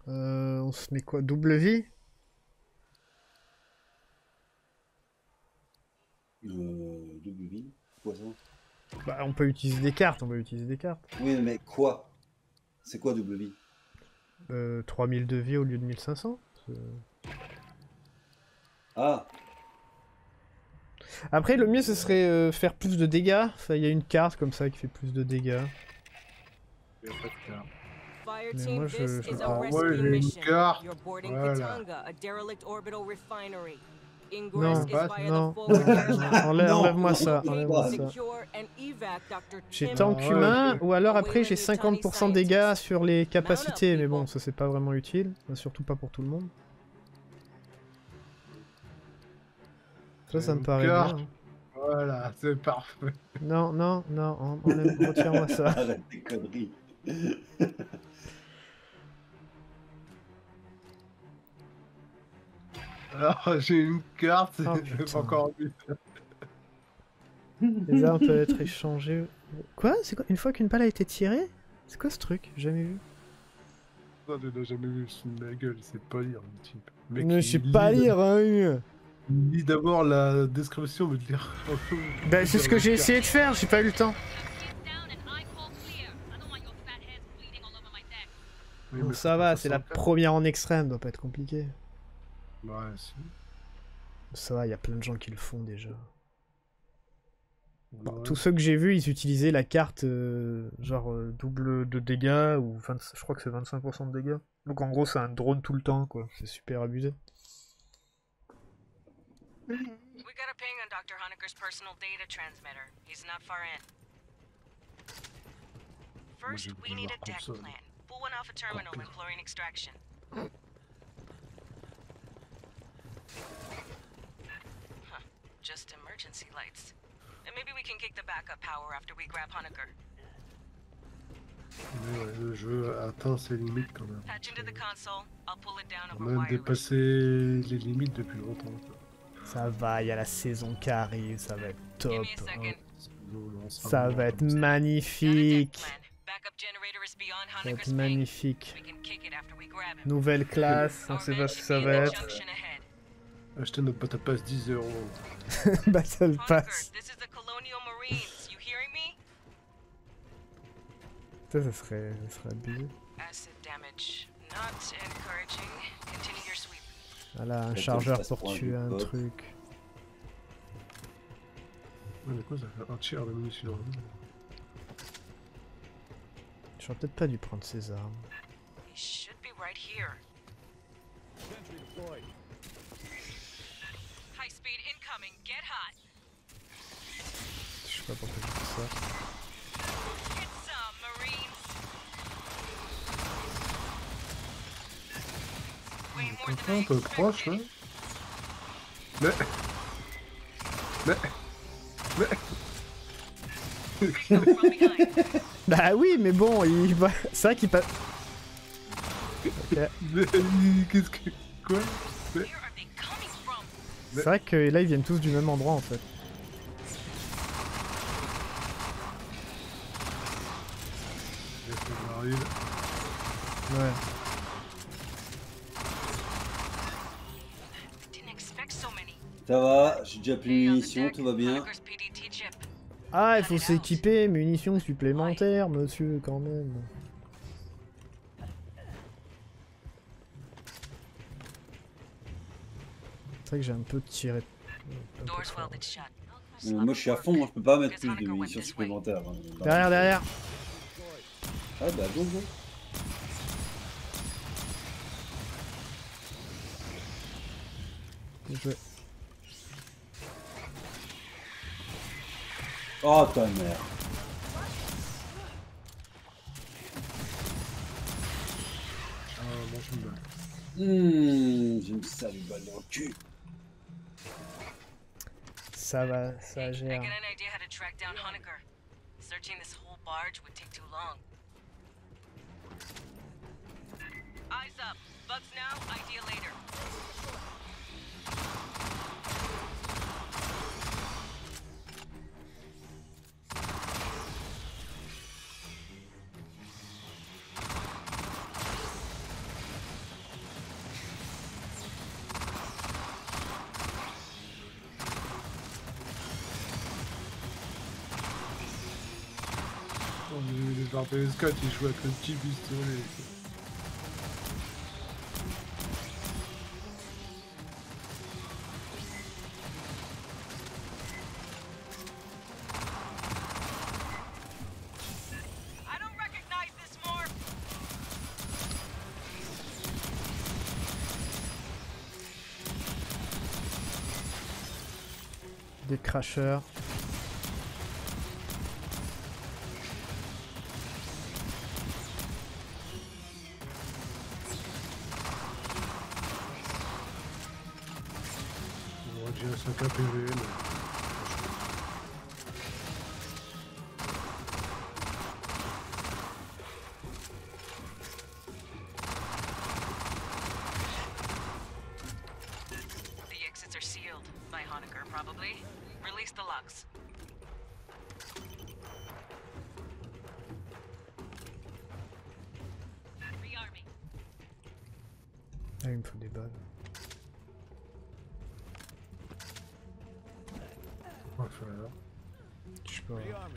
On se met quoi? Double vie? Double vie. Quoi ça? Bah, on peut utiliser des cartes, on peut utiliser des cartes. Oui, mais quoi? C'est quoi double vie? 3000 de vie au lieu de 1500. Ah, Après, le mieux, ce serait faire plus de dégâts. Enfin, il y a une carte comme ça qui fait plus de dégâts. Il y a pas de carte. Fire Mais team, moi, this je is a prends- moi, rescue j'ai une mission. carte. You're boarding Voilà. Katanga, a derelict orbital refinery. Non, Ingress is pas- via non, the forward airlock. enlève, Non. enlève-moi ça, Non. enlève-moi ça. Secure and evac Dr. J'ai Tim tank ouais, humain, je- ou alors après j'ai 50% de dégâts sur les capacités, mais bon, ça c'est pas vraiment utile, enfin, surtout pas pour tout le monde. Ça me Une paraît carte. bien. Hein. Voilà, c'est parfait. Non, non, non, retire-moi ça. arrête tes conneries. Alors, j'ai une carte, Oh, c'est putain. encore mieux. Les armes peuvent être échangées. Quoi? C'est quoi? Une fois qu'une balle a été tirée? C'est quoi ce truc? Jamais vu. Non, je l'ai jamais vu sous ma gueule, c'est pas lire le type. Mec, Ne il sais lit pas la- lire, hein. Il lit d'abord la description, me dire. Bah, c'est ce que j'ai essayé de faire, j'ai pas eu le temps. Oui, Bon, mais ça faut va, pas c'est la s'en faire. première en extrême, doit pas être compliqué. Ouais, si. Ça va, il y a plein de gens qui le font déjà. Bon, Ouais. tous ceux que j'ai vus, ils utilisaient la carte genre double de dégâts, ou je crois que c'est 25% de dégâts. Donc en gros, c'est un drone tout le temps, quoi. C'est super abusé. We got a ping on Dr. Honecker's personal data transmitter. He's not far in. First, j'ai we voulu need voir a deck comme ça. plan. Pull one off a terminal and chlorine extraction. Huh. Just emergency lights. And maybe we can kick the backup power after we grab Honecker. Mais ouais, le jeu atteint ses limites quand même. Patch into the console. I'll pull it down On over a même wireless. dépassé les limites depuis longtemps. Quoi. Ça va, il y a la saison qui arrive, ça va être Give top. me a second. Ça va être magnifique. Got a deck plan. Backup generator is beyond Ça va Honecker's être ping. magnifique. We can kick it after we grab him. Nouvelle classe, on Our sait men pas ce que should ça be in va the être. junction ahead. Acheter notre boîte à passe 10 €. Battle Honecker, Pass. this is the Colonial Marines. You hearing me? Ça serait abusé. Acid damage. Not encouraging. Continue your sweep. Voilà, un Peut-être chargeur que ça se pour prend tuer un un pote. truc. Ouais, mais quoi, ça fait un tiers de munitions dans le monde. J'aurais peut-être pas dû prendre ces armes. He should be right here. High speed incoming. Get hot. Je sais pas pourquoi j'ai fait ça. Get some, Marines. Way more Comprends than I un peu proche là. expected. From behind. Bah oui, mais bon, c'est vrai qu'il passe. Ok. Mais qu'est-ce que. Quoi? Where are they coming from? C'est vrai que là ils viennent tous du même endroit en fait. J'arrive. Ouais. Didn't expect so many. Ça va, j'ai déjà plus de Hey, on the munitions, deck, tout va bien. Honecker's PDT chip. Ah, il faut s'équiper, munitions supplémentaires, monsieur, quand même. C'est vrai que j'ai un peu tiré. un peu Doors trop. welded shut. Moi je suis à fond, moi je peux pas mettre plus de munitions supplémentaires. Hein. Derrière, derrière. Ah bah go go. Bien joué. Oh ta mère. Ah, mange une balle. J'ai une sale balle dans le cul. Ça va, ça I gère. got an idea how to track down Honecker. Searching this whole barge would take too long. Eyes up. Bugs now, idea later. Dans PS4, il joue avec le petit pistolet. I don't recognize this morph. Des crashers. Bon, j'ai un 5 APV, là. The exits are sealed by Honecker, probably. Release the locks. Rearming. Ah, il me faut des balles. On va faire. Je sais pas.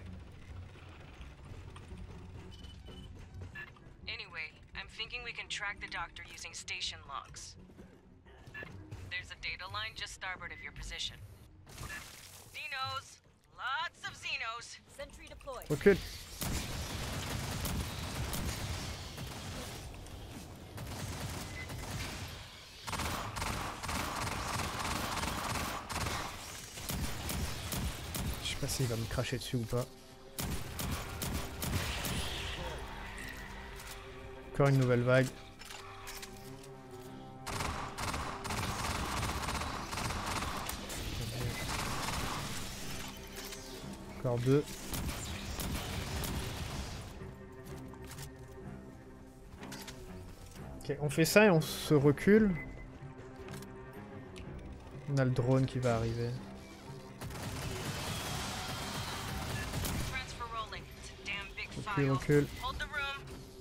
Anyway, I'm thinking we can track the doctor using station logs. There's a data line just starboard of your position. Xenos! Lots of Xenos! Sentry deployed. Recule. Je sais pas s'il va me cracher dessus ou pas. Encore une nouvelle vague. Encore deux. Ok, on fait ça et on se recule. On a le drone qui va arriver. Transfer rolling. It's a damn big Recule, file. recule. Hold the room.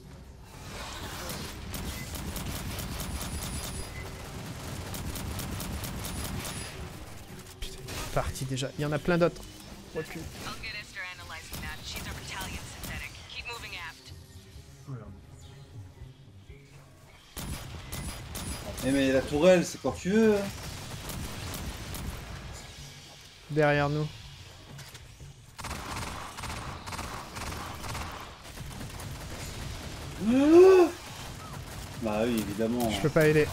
Putain, il est parti déjà. Il y en a plein d'autres. Recule. I'll get Esther analyzing that. She's our battalion synthetic. Keep moving aft. Voilà. Eh mais la tourelle, c'est quand tu veux. Hein. Derrière nous. Bah oui, évidemment. Je peux pas aider.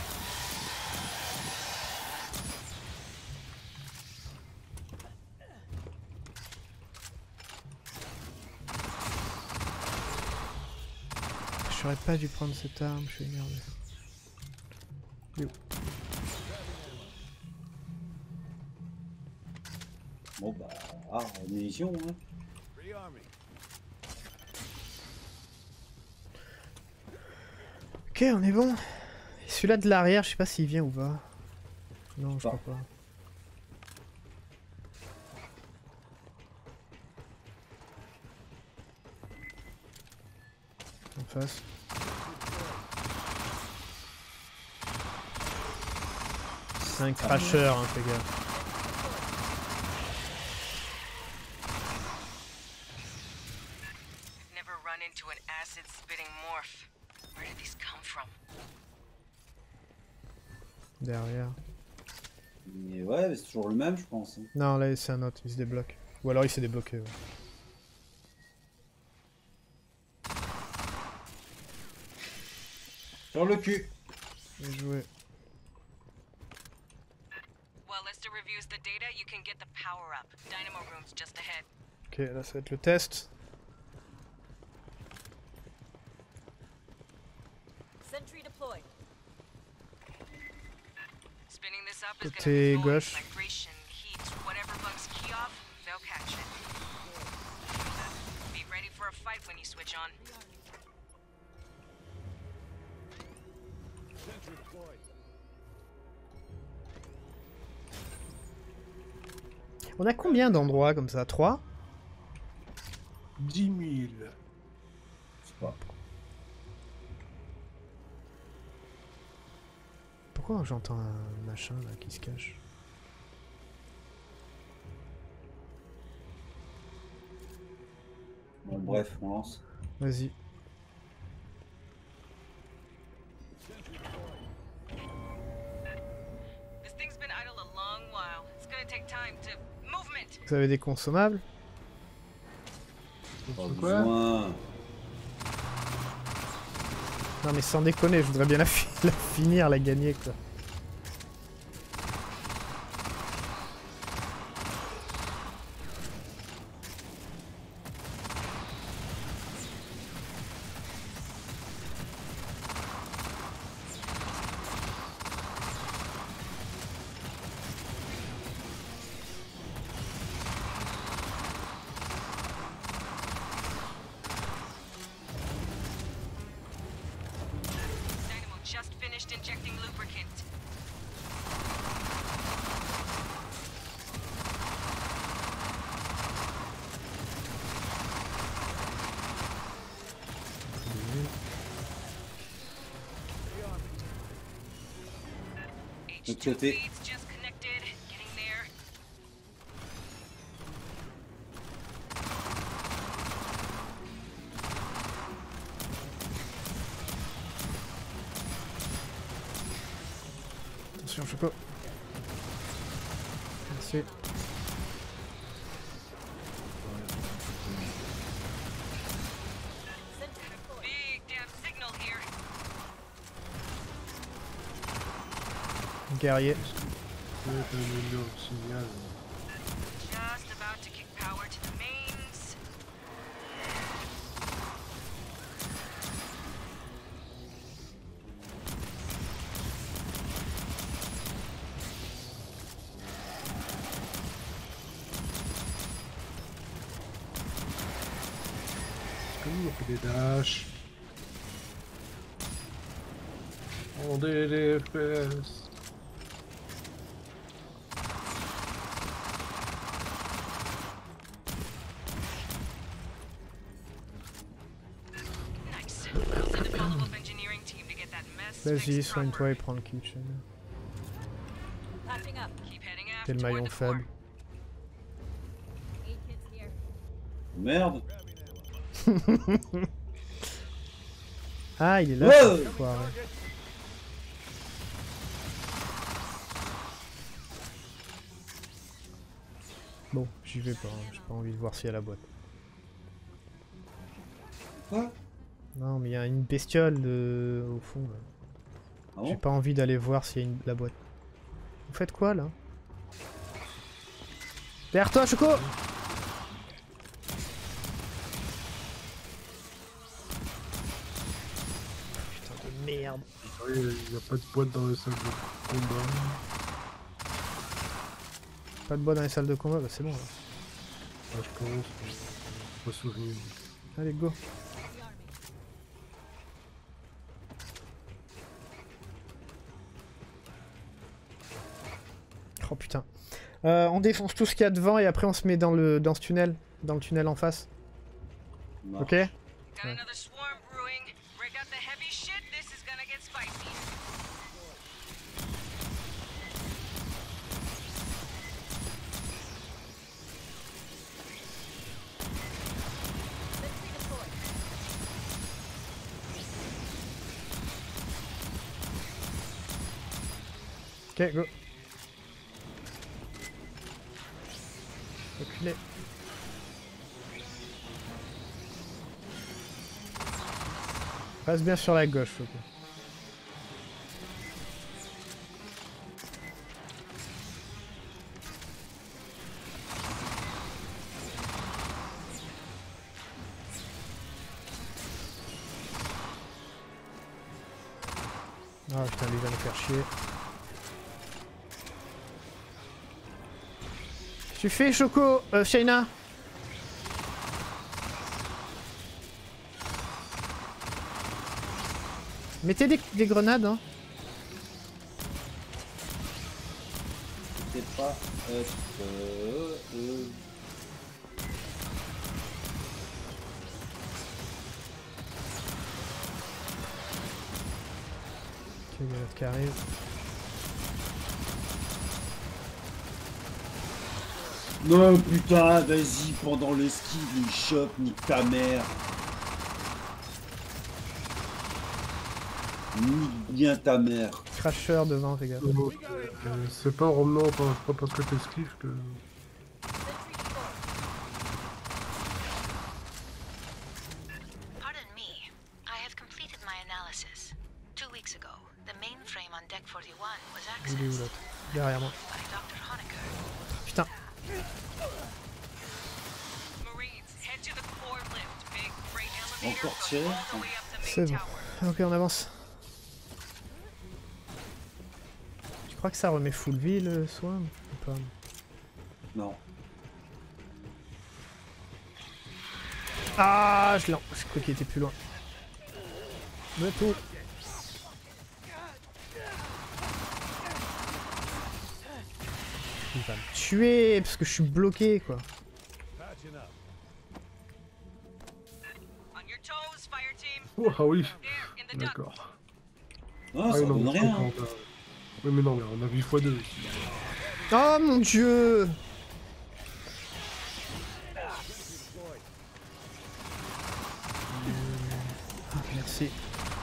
J'aurais pas dû prendre cette arme, je suis énervé. Il est où? Bon bah, munitions, hein. Ok, on est bon. Et celui-là de l'arrière, je sais pas s'il vient ou pas. Non, je crois pas. En face. C'est un crasher, hein, fais gaffe. I've never run into an acid-spitting morph. Where did these come from? Derrière. Mais ouais, mais c'est toujours le même, je pense. Hein. Non, là c'est un autre, il se débloque. Ou alors il s'est débloqué. Ouais. Sur le cul. Bien joué. While Lester reviews the data, you can get the power up. Dynamo room's just ahead. Ok, là ça va être le test. Sentry deployed. Spinning this up is Côté gonna be gauche. vibration, heat, whatever bugs key off, they'll catch it. Be ready for a fight when you switch on. On a combien d'endroits comme ça? 3? 10 000. Je sais pas. Pourquoi j'entends un machin là qui se cache? Bon, bref, on lance. Vas-y. This thing's been idle a long while. It's gonna take time to movement. Vous avez des consommables? Pas Quoi? besoin. Non mais sans déconner, je voudrais bien la finir, la gagner quoi. Dynamo just finished injecting lubricant. L'autre H2 côté. feeds just connected. Getting there. Attention, je peux. Merci. Big damn signal here. Guerrier. Ouais, t'as un énorme signal. Just about to kick power to the mains. On fait des dashs. On est les FPS. Nice. I'll send a follow-up engineering team to get that mess Vas-y, fixed soigne-toi proper. et prends le kitchen. Patching up. Keep heading T'es aft le toward maillon the core. faible. 8 kids here. Merde. Ah, il est là, Wow. ce foiré. Bon, j'y vais pas, hein. J'ai pas envie de voir s'il y a la boîte. Quoi? Non, mais il y a une bestiole au fond. Là. Ah J'ai bon? pas envie d'aller voir s'il y a la boîte. Vous faites quoi là? Derrière toi, Choco! Putain de merde. Il n'y a pas de boîte dans la salle de combat. Pas de bois dans les salles de combat, bah c'est bon là. Ouais, je pense. Pas souvenir. Allez, go. Oh putain. On défonce tout ce qu'il y a devant et après on se met dans ce tunnel. Dans le tunnel en face. Marche. Ok? Got another swarm brewing. Break out the heavy shit. This is gonna get spicy. Sentry deployed. Ok, go. Reculez. Passe bien sur la gauche, ok. Ah putain, lui va nous faire chier. Tu fais Choco, Shaina. Mettez des grenades, hein. C'est pas. Ok, il y a l'autre qui arrive. Non putain, vas-y, pendant le ski, il chope, nique ta mère. Nique bien ta mère. Crasher devant, fais gaffe. C'est pas Roman, c'est pas parce que t'esquives que... Pardon me. I have completed my analysis. 2 weeks ago, the mainframe on Deck 41 was Il est où accessed l'autre? Derrière moi. by Dr. Honecker. Putain. Marines, head to the core lift. Big freight elevator Encore goes tiré. all the way up the C'est main bon. tower. Ok, on avance. Tu crois que ça remet full vie le soin ou pas? Non. Ah, je crois qu'il était plus loin. Me tout. Il va me tuer parce que je suis bloqué quoi. On your toes, fire team. Oh, ah oui, There, in the duct. d'accord. Non, ça non, donne mais rien. on a- Oui, mais non, mais on a vu x2 ici. Oh mon dieu. Merci.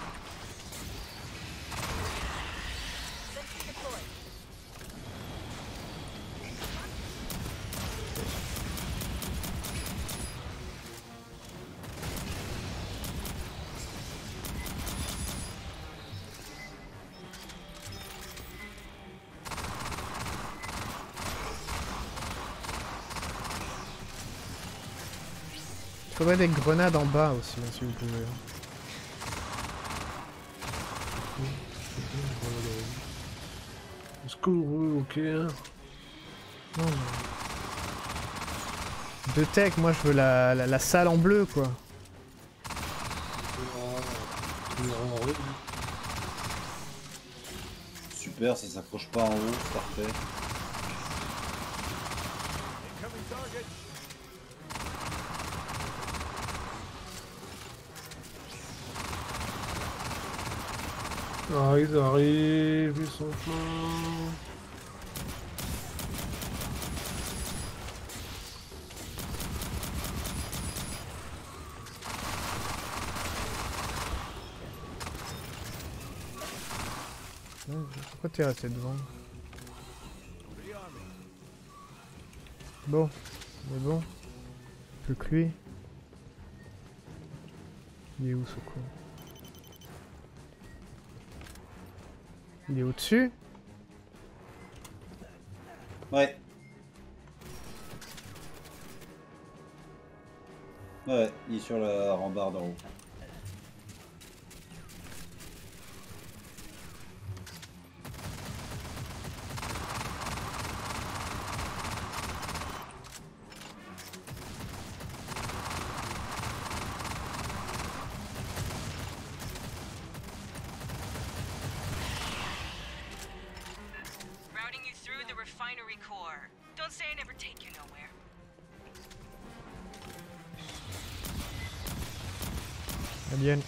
Il faudrait des grenades en bas aussi, hein, si vous pouvez. Est-ce qu'on roule, ok, hein? Non, mais... De tech, moi je veux la salle en bleu quoi. Super, ça s'accroche pas en haut, c'est parfait. Ah, ils arrivent, ils sont pleins. Pourquoi t'es resté devant? Bon, mais bon. Plus que lui. Il est où ce con? Il est au-dessus? Ouais. Ouais, il est sur la rambarde en haut. Routing you through the refinery core. Don't say I never take you nowhere. Alien.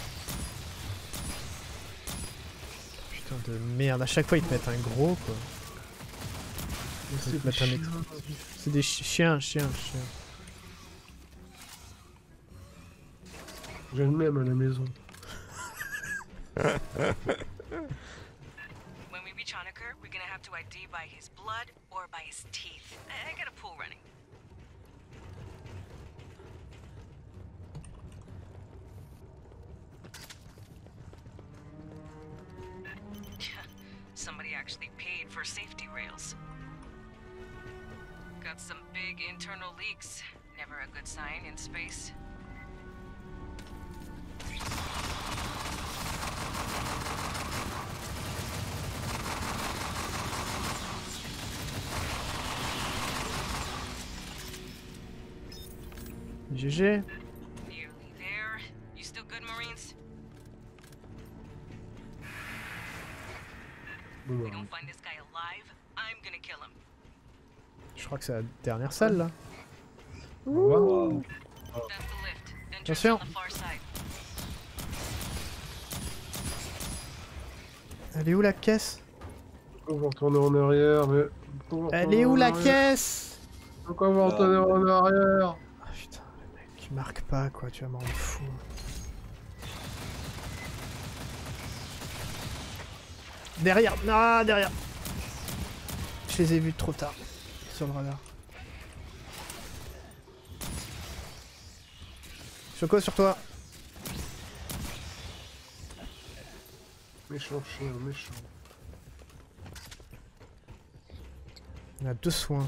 Putain de merde, à chaque fois ils te mettent un gros quoi. Ils te mettent un explosif. C'est des chiens. J'ai le même à la maison. When we reach Honecker, we're gonna have to ID by his blood or by his teeth. I got a pool running. Somebody actually paid for safety rails. Got some big internal leaks. Never a good sign in space. GG. Nearly there. You still good, Marines? Bon, We bah, don't find this guy alive, I'm gonna kill him. Je crois que c'est la dernière salle là. au revoir. Wow. That's the lift. Entrance Attention. on the far side. Elle est où la caisse? On va retourner en arrière, mais... Elle est où la caisse? Pourquoi on va retourner en arrière? Ah putain, le mec qui marque pas quoi, tu vas m'en rendre fou. Derrière. Ah, derrière. Je les ai vus trop tard. Sur le radar. Choco sur toi. Méchant chien, méchant. On a 2 soins.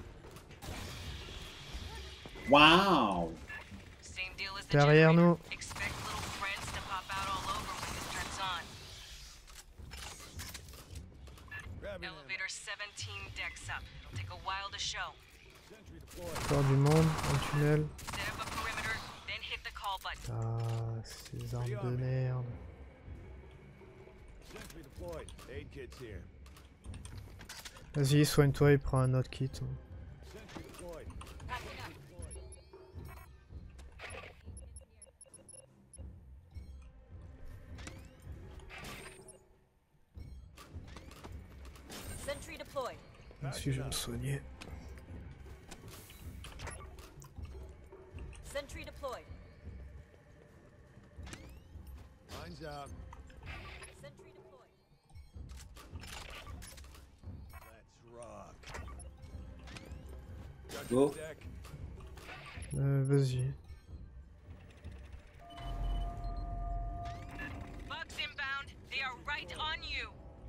Waouh! Same deal as the Derrière generator. nous. Expect little friends to pop out all over when this turns on. Elevator 17 decks up. It'll take a while to show. Encore du monde. Un tunnel. Set up a perimeter, then hit the call button. Ah, ces armes de merde. Sentry deployed. Aid kit's here. Vas-y, soigne-toi et prends un autre kit. Sentry deployed. Sentry deployed. Si je vais me soigner. Sentry deployed. Mine's out. Sentry deployed. Let's rock. Judge Go. deck. Vas-y. Bugs inbound. They are right on you.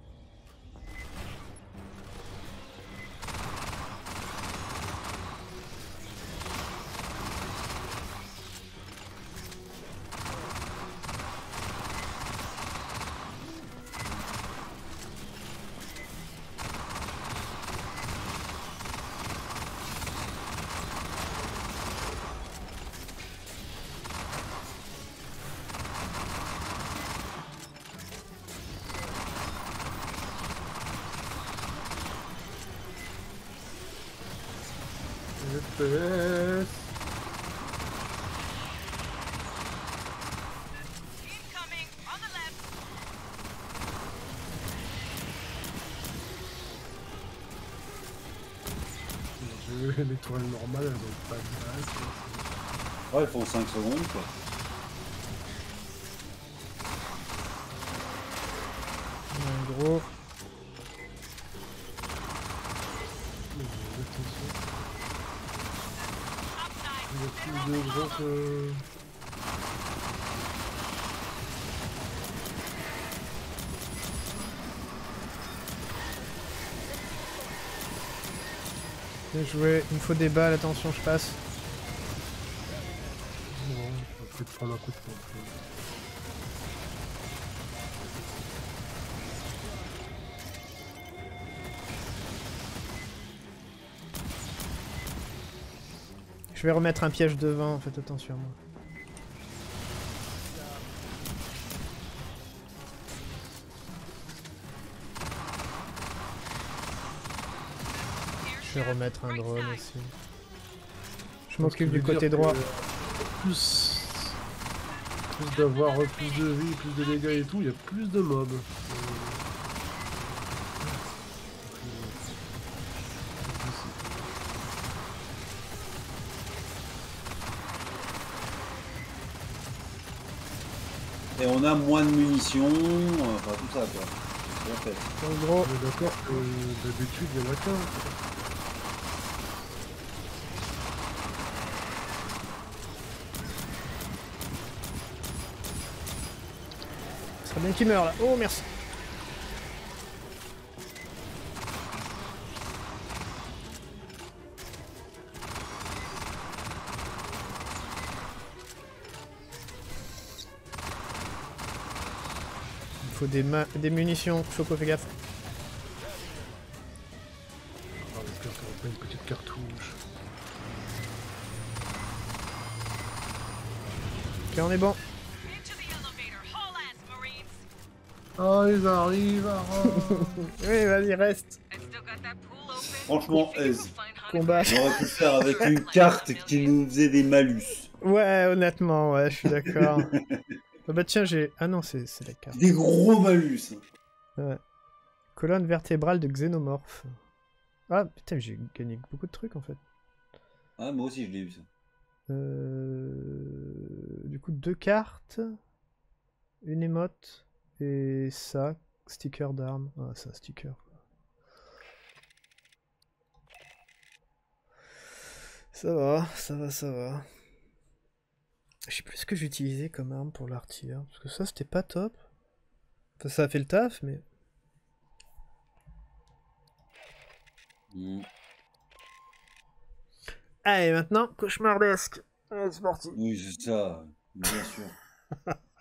FPS. Incoming on the left. J'ai vu l'étoile normale, elle doit être pas mal. Ouais, ils font 5 secondes quoi. Un gros. Il y a plus de gros que... Bien joué. Il me faut des balles. Attention, je passe. Non, je vais peut-être prendre un coup de pompe. Je vais remettre un piège devant. Faites attention à moi. Je vais remettre un drone aussi. Je m'occupe du côté droit. Plus d'avoir plus de vie, plus de dégâts et tout, il y a plus de mobs. Et on a moins de munitions, enfin tout ça quoi. C'est bien fait. En gros, On est d'accord que d'habitude il y en a qu'un. ce serait bien qu'il meurt là. Oh, merci. Il faut des munitions. Choco, fais gaffe. Ah, j'espère qu'il n'y aura pas une petite cartouche. Ok, on est bon. Into the elevator. Haul ass, Marines. Ah, ils arrivent, arrête. Oui, vas-y, reste. I still got that pool open. Franchement, Figure we'll aise. find Hunter Combat. On aurait pu le faire avec une carte qui nous faisait des malus. Ouais, honnêtement, ouais, je suis d'accord. Ah bah tiens, j'ai... Ah non, c'est la carte. Des gros malus. Ouais. Colonne vertébrale de xénomorphe. Ah, putain, j'ai gagné beaucoup de trucs, en fait. Ah, moi aussi je l'ai eu ça. Du coup, 2 cartes. Une émote. Et ça. Sticker d'armes. Ah, c'est un sticker. Ça va, ça va, ça va. Je sais plus ce que j'utilisais comme arme pour l'artillerie. Parce que ça, c'était pas top. Enfin, ça a fait le taf, mais... Mm. Allez, maintenant, cauchemardesque. Allez, c'est parti. Oui, c'est ça, bien sûr.